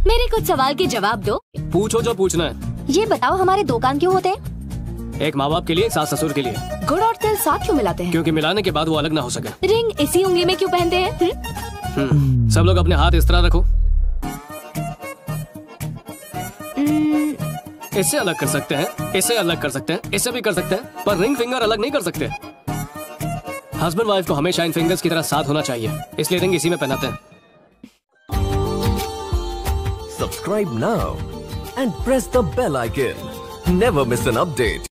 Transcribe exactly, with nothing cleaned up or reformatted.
मेरे कुछ सवाल के जवाब दो। पूछो जो पूछना है। ये बताओ हमारे दो कान क्यों होते हैं? एक माँ बाप के लिए, सास ससुर के लिए। गुड़ और तिल साथ क्यों मिलाते हैं? क्योंकि मिलाने के बाद वो अलग ना हो सके। रिंग इसी उंगली में क्यों पहनते हैं? हम्म सब लोग अपने हाथ इस तरह रखो। इससे अलग कर सकते हैं, इससे अलग कर सकते हैं, इससे भी कर सकते हैं, पर रिंग फिंगर अलग नहीं कर सकते। हस्बैंड वाइफ को हमेशा इन फिंगर्स की तरह साथ होना चाहिए, इसलिए रिंग इसी में पहनाते हैं। Subscribe now and press the bell icon. Never miss an update.